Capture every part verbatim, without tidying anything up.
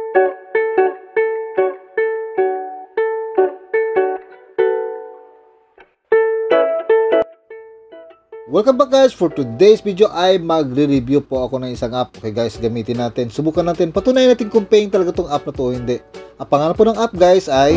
Welcome back guys. For today's video ay magre-review po ako ng isang app. Okay guys, gamitin natin. Subukan natin. Patunayan natin kung paying talaga tong app na to o hindi. Ang pangalan po ng app guys ay...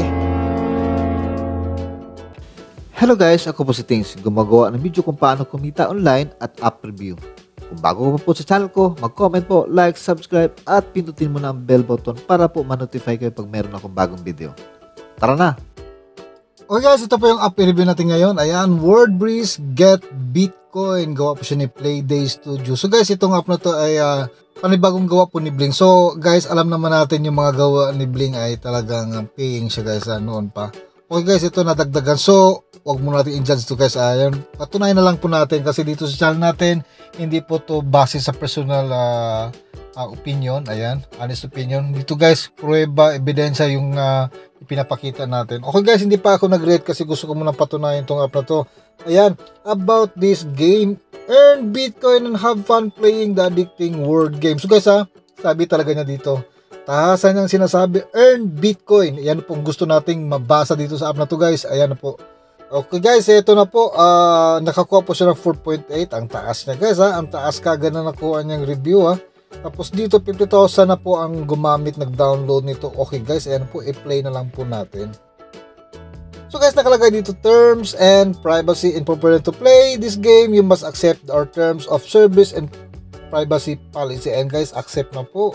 Hello guys, ako po si Tings. Gumagawa ng video kung paano kumita online at app review. Kung bago ka pa po sa channel ko, mag-comment po, like, subscribe at pindutin mo na ang bell button para po ma-notify kayo pag meron akong bagong video. Tara na! Okay guys, ito po yung app review natin ngayon. Ayan, WordBreeze Get Bitcoin. Gawa po siya ni Playday Studio. So guys, itong app na to ay uh, panibagong gawa po ni Bling. So guys, alam naman natin yung mga gawa ni Bling ay talagang uh, paying siya guys uh, noon pa. Okay guys, ito nadagdagan. So, wag mo natin i-judge to guys. Ayan, patunayan na lang po natin kasi dito sa channel natin, hindi po to base sa personal uh, uh, opinion. Ayan, honest opinion. Dito guys, prueba, ebidensya yung uh, ipinapakita natin. Okay guys, hindi pa ako nag-rate kasi gusto ko muna patunayan itong app na to. Ayan, about this game, earn Bitcoin and have fun playing the addicting word game. So guys ha, sabi talaga niya dito, tahasan niyang sinasabi, earn Bitcoin. Ayan pong gusto nating mabasa dito sa app na to guys. Ayan na po. Okay guys, ito na po, uh, nakakuha po siya ng four point eight. Ang taas niya guys ha, ang taas kagad na nakuha niyang review ha. Tapos dito fifty thousand na po ang gumamit, nag-download nito. Okay guys, ayan po, i-play na lang po natin. So guys, nakalagay dito terms and privacy. In order to play this game, you must accept our terms of service and privacy policy. And guys, accept na po.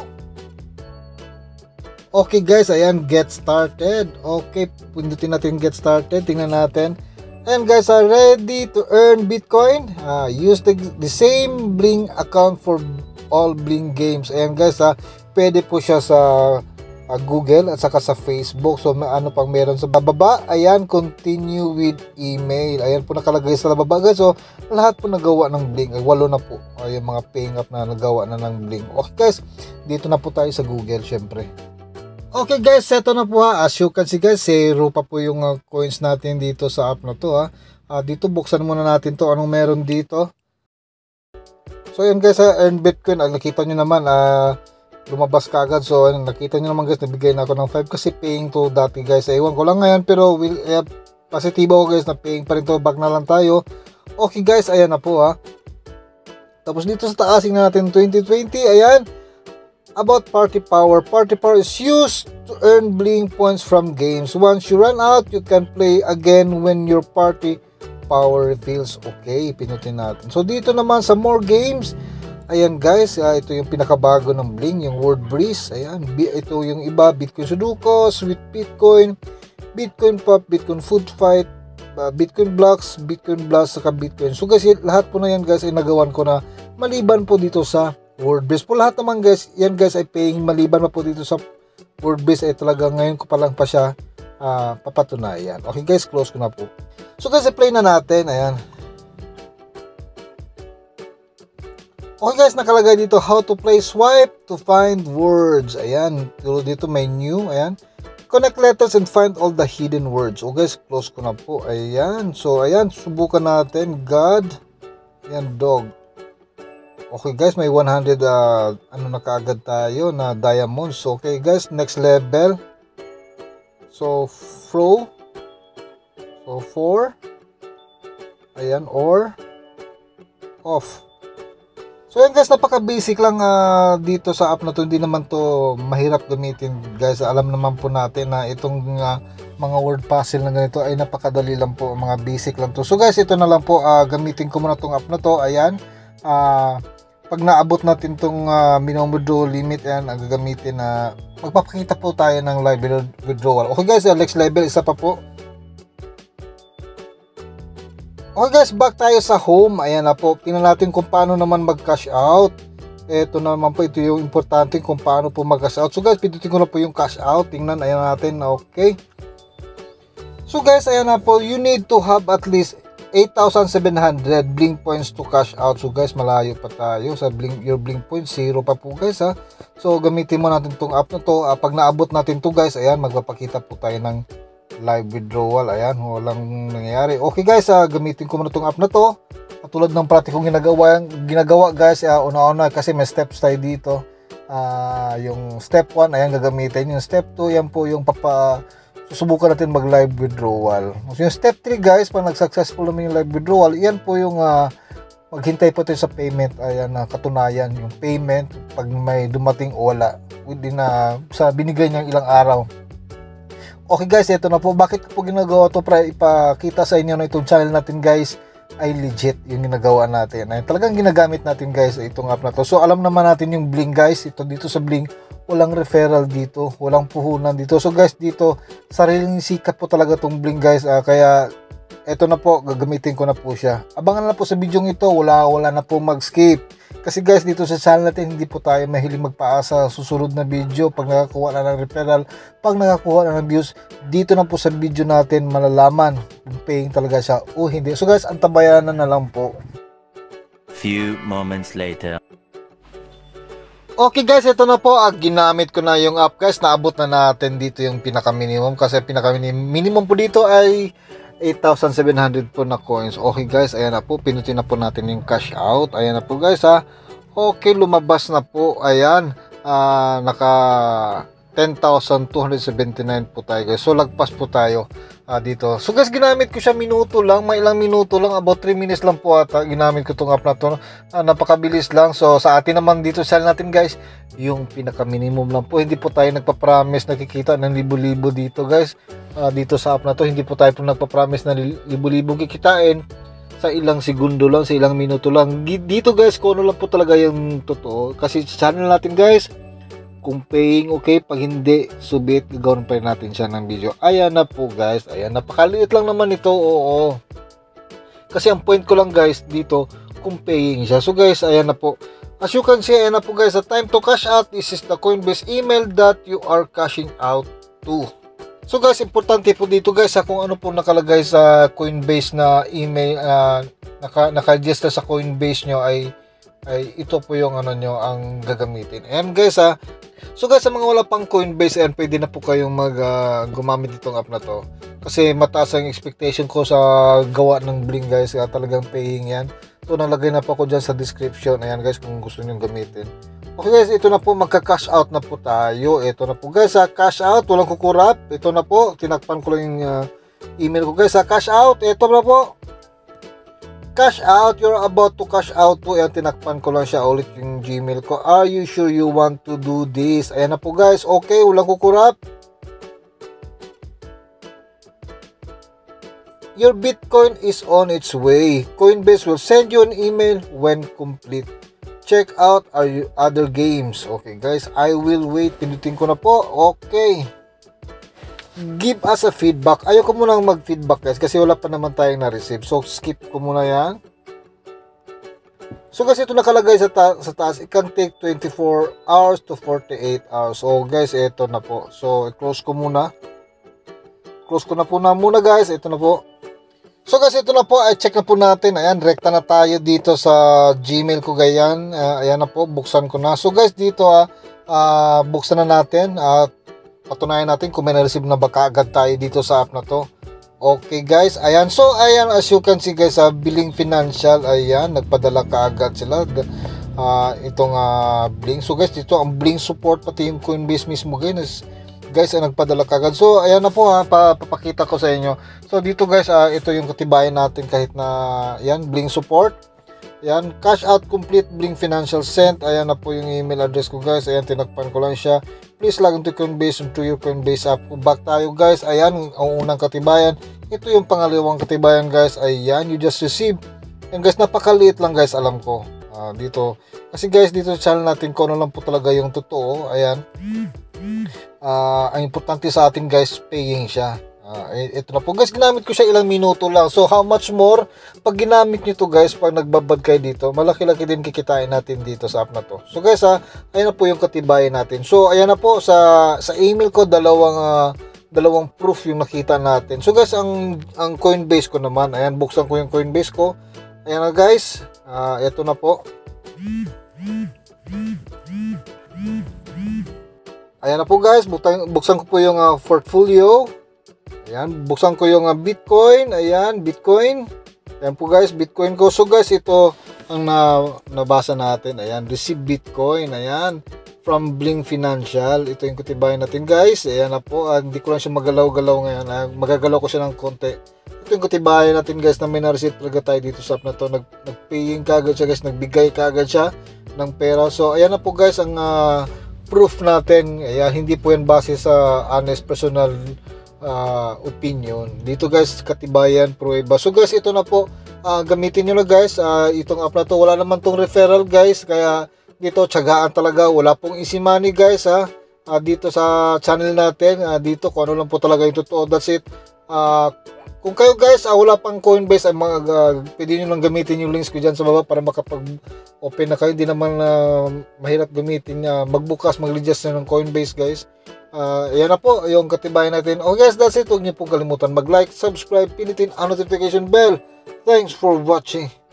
Okay guys, ayan, get started. Okay, pindutin natin get started. Tingnan natin. And guys, are ready to earn Bitcoin? Uh, use the, the same Bling account for all Bling games. Ayan guys ha, pwede po siya sa uh, Google at saka sa Facebook. So may ano pang meron sa bababa. Ayan, continue with email. Ayan po nakalagay sa bababa guys. So lahat po nagawa ng Bling. Ay, walo na po. Ay, yung mga paying up na nagawa na ng Bling. Okay guys, dito na po tayo sa Google syempre. Okay guys, seto na po ha. As you can see guys, zero pa po yung uh, coins natin dito sa app na to ha. Uh, dito buksan muna natin to. Anong meron dito? So yun guys, uh, earn Bitcoin. Uh, nakita nyo naman, uh, lumabas ka agad. So uh, nakita nyo naman guys, nabigay na ako ng five kasi paying to dati guys. Ewan ko lang ngayon, pero will, uh, positibo ko guys na paying pa rin to. Back na lang tayo. Okay guys, ayan na po ha. Tapos dito sa taas, tingnan natin twenty twenty. Ayan. About party power. Party power is used to earn Bling points from games. Once you run out, you can play again when your party power refills. Okay, pinutin natin. So dito naman sa more games, ayan guys, uh, ito yung pinakabago ng Bling, yung WordBreeze. Ayan, ito yung iba, Bitcoin Sudoku, Sweet Bitcoin, Bitcoin Pop, Bitcoin Food Fight, uh, Bitcoin Blocks, Bitcoin Blast, saka Bitcoin. So guys, lahat po na yan guys ay nagawan ko na maliban po dito sa WordBreeze. Po lahat naman guys, yan guys ay paying, maliban pa po dito sa WordBreeze ay talaga ngayon ko pa lang pa siya uh, papatunayan. Okay guys, close ko na po. So guys, i-play na natin. Ayan. Okay guys, nakalagay dito how to play swipe to find words. Ayan, dito may new. Ayan. Connect letters and find all the hidden words. Okay guys, close ko na po. Ayan. So ayan, subukan natin. God. Ayan, dog. Okay guys, may one hundred uh, ano na kaagad tayo na diamonds. So, okay guys, next level. So fro. So four. Ayan, or off. So yan guys, napaka basic lang uh, dito sa app na to. Hindi naman to mahirap gamitin guys. Alam naman po natin na itong uh, mga word puzzle na ganito ay napakadali lang po. Mga basic lang to. So guys, ito na lang po, uh, gamitin ko muna tong app na to. Ayan, uh, pag naabot natin tong uh, minimum withdrawal limit, ayan, ang gagamitin na uh, magpapakita po tayo ng live withdrawal. Okay guys, uh, next level, isa pa po. Okay guys, back tayo sa home. Ayan na po, tingnan natin kung paano naman mag cash out. Ito naman po, ito yung importante kung paano po mag cash out. So guys, pindutin ko na po yung cash out. Tingnan, ayan natin, okay. So guys, ayan na po, you need to have at least eight thousand seven hundred Bling points to cash out. So guys, malayo pa tayo sa Bling, your Bling points, zero pa po guys ha. So gamitin mo natin tong app na to. Uh, pag naabot natin to guys, ayan, magpapakita po tayo ng live withdrawal. Ayan, walang nangyayari. Okay guys, uh, gamitin ko muna tong app na to. Katulad ng pratikong ginagawa, ginagawa guys, uh, una-una kasi may steps tayo dito. uh, yung step one, ayan gagamitin. Yung step two, yan po yung papa susubukan natin mag live withdrawal. So, yung step three guys, pag nag-successful naman yung live withdrawal, yan po yung uh, maghintay po tayo sa payment. Ayan na uh, katunayan yung payment pag may dumating o wala within uh, sa binigay niyang ilang araw. Okay guys, ito na po. Bakit po ginagawa to? Para ipakita sa inyo na itong channel natin guys ay legit yung ginagawa natin. Ay talagang ginagamit natin guys itong app na to. So alam naman natin yung Bling guys. Ito dito sa Bling, walang referral dito, walang puhunan dito. So guys, dito sariling sikat po talaga tong Bling guys. Uh, kaya ito na po, gagamitin ko na po siya. Abangan na po sa video ito. Wala wala na po mag-skip. Kasi guys, dito sa channel natin, hindi po tayo mahiling magpaasa susunod na video pag nakakuha na ng referral, pag nakakuha na ng views. Dito na po sa video natin malalaman kung paying talaga siya o hindi. So guys, antabayanan na lang po. Few moments later. Okay guys, ito na po. Ah, ginamit ko na yung app guys. Naabot na natin dito yung pinaka-minimum. Kasi pinaka-minimum po dito ay eight thousand seven hundred po na coins. Okay guys, ayan na po. Pinutin na po natin yung cash out. Ayan na po guys ha. Okay, lumabas na po. Ayan. Uh, naka ten thousand two hundred seventy-nine po tayo guys. So lagpas po tayo uh, dito. So guys, ginamit ko siya minuto lang. May ilang minuto lang. About three minutes lang po ata. Ginamit ko itong app na to. Uh, napakabilis lang. So sa atin naman dito sa channel natin guys, yung pinaka minimum lang po. Hindi po tayo nagpa-promise nakikita ng libo-libo dito guys. Uh, dito sa app na to, hindi po tayo po nagpa-promise na libo-libo kikitain sa ilang segundo lang, sa ilang minuto lang. Dito guys, kung ano lang po talaga yung totoo. Kasi sa channel natin guys, kung paying okay, pag hindi, subit, gagawin pa rin natin siya ng video. Ayan na po guys, ayan, napakaliit lang naman ito, oo. Kasi ang point ko lang guys dito, kung paying siya. So guys, ayan na po. As you can see, ayan na po guys, the time to cash out, this is the Coinbase email that you are cashing out to. So guys, importante po dito guys ha, kung ano po nakalagay sa Coinbase na email, uh, naka, naka-register sa Coinbase nyo ay, ay ito po yung ano nyo ang gagamitin. And guys ha, so guys, sa mga wala pang Coinbase, ayan, pwede na po kayong mag uh, gumamit itong app na to. Kasi mataas ang expectation ko sa gawa ng Bling guys, kaya talagang paying yan. So nalagay na po ako dyan sa description, ayan guys, kung gusto nyo gamitin. Okay guys, ito na po, magka-cash out na po tayo. Ito na po guys, ha, cash out, walang kukurap. Ito na po, tinakpan ko lang yung uh, email ko guys, ha, cash out. Ito na po, cash out, you're about to cash out po. Ayan, tinakpan ko lang siya ulit yung Gmail ko. Are you sure you want to do this? Ayan na po guys, okay, walang kukurap. Your Bitcoin is on its way. Coinbase will send you an email when complete. Check out our other games. Okay guys, I will wait. Pinutin ko na po. Okay. Give us a feedback. Ayoko munang mag-feedback guys kasi wala pa naman tayong na-receive. So skip ko muna yan. So guys, ito nakalagay sa, ta sa taas. It can take twenty-four hours to forty-eight hours. So guys, ito na po. So close ko muna. Close ko na po na muna guys. Ito na po. So guys, ito na po, ay check na po natin. Ayan, rekta na tayo dito sa Gmail ko ganyan. Uh, ayan na po, buksan ko na. So guys, dito ah, uh, buksan na natin at uh, patunayan natin kung may na-receive na ba kaagad tayo dito sa app na to. Okay guys, ayan. So ayan, as you can see guys, uh, Bling Financial, ayan, nagpadala kaagad sila. Uh, itong uh, Bling. So guys, dito ang Bling support, pati yung Coinbase mismo guys. Guys, ay nagpadala kagad. So ayan na po ha, papakita ko sa inyo. So dito guys, uh, ito yung katibayan natin kahit na yan, Bling support. Ayan, cash out complete, Bling Financial sent. Ayan na po yung email address ko guys. Ayan, tinakpan ko lang siya. Please log into Coinbase into your Coinbase app. Back tayo guys. Ayan, ang unang katibayan. Ito yung pangalawang katibayan guys. Ayan, you just received. And guys, napakaliit lang guys, alam ko. Uh, dito. Kasi guys, dito sa channel natin, kung ano lang po talaga yung totoo. Ayan. Uh, ang importante sa atin guys, paying siya. Uh, ito na po guys, ginamit ko siya ilang minuto lang. So how much more pag ginamit nyo to guys, pag nagbabad kayo dito, malaki-laki din kikitain natin dito sa app na to. So guys ha, ayan na po yung katibayan natin. So ayan na po, sa sa email ko, dalawang uh, dalawang proof yung nakita natin. So guys, ang ang Coinbase ko naman, ayan, buksan ko yung Coinbase ko. Ayan na guys, uh, ito na po. Ayan na po guys, buksan, buksan ko po yung uh, portfolio. Ayan, buksan ko yung uh, Bitcoin. Ayan, Bitcoin. Ayan po guys, Bitcoin ko. So guys, ito ang na, nabasa natin. Ayan, receive Bitcoin. Ayan, from Bling Financial. Ito yung katibayan natin guys. Ayan na po, uh, hindi ko lang siya magalaw-galaw ngayon. Uh, magagalaw ko siya ng konti. Ito yung katibayan natin guys na may na-receipt talaga tayo dito sa app na to. Nag, nag-paying kagad siya guys, nagbigay kagad siya ng pera. So ayan na po guys ang uh, proof natin. Ayan, hindi po yan base sa honest personal uh, opinion. Dito guys, katibayan, prueba. So guys, ito na po. Uh, gamitin nyo na guys. Uh, itong app na to, wala naman tong referral guys. Kaya dito, tiyagaan talaga. Wala pong easy money guys ha. Uh, dito sa channel natin. Uh, dito, kung ano lang po talaga yung totoo. That's it. Uh, kung kayo guys, uh, wala pang Coinbase, ay mga, uh, pwede nyo lang gamitin yung links ko dyan sa baba para makapag-open na kayo. Hindi naman uh, mahirap gamitin. Uh, magbukas, mag-register ng Coinbase guys. Uh, ayan na po, yung katibayan natin. Okay guys, that's it. Huwag nyo pong kalimutan mag-like, subscribe, pinitin ang notification bell. Thanks for watching.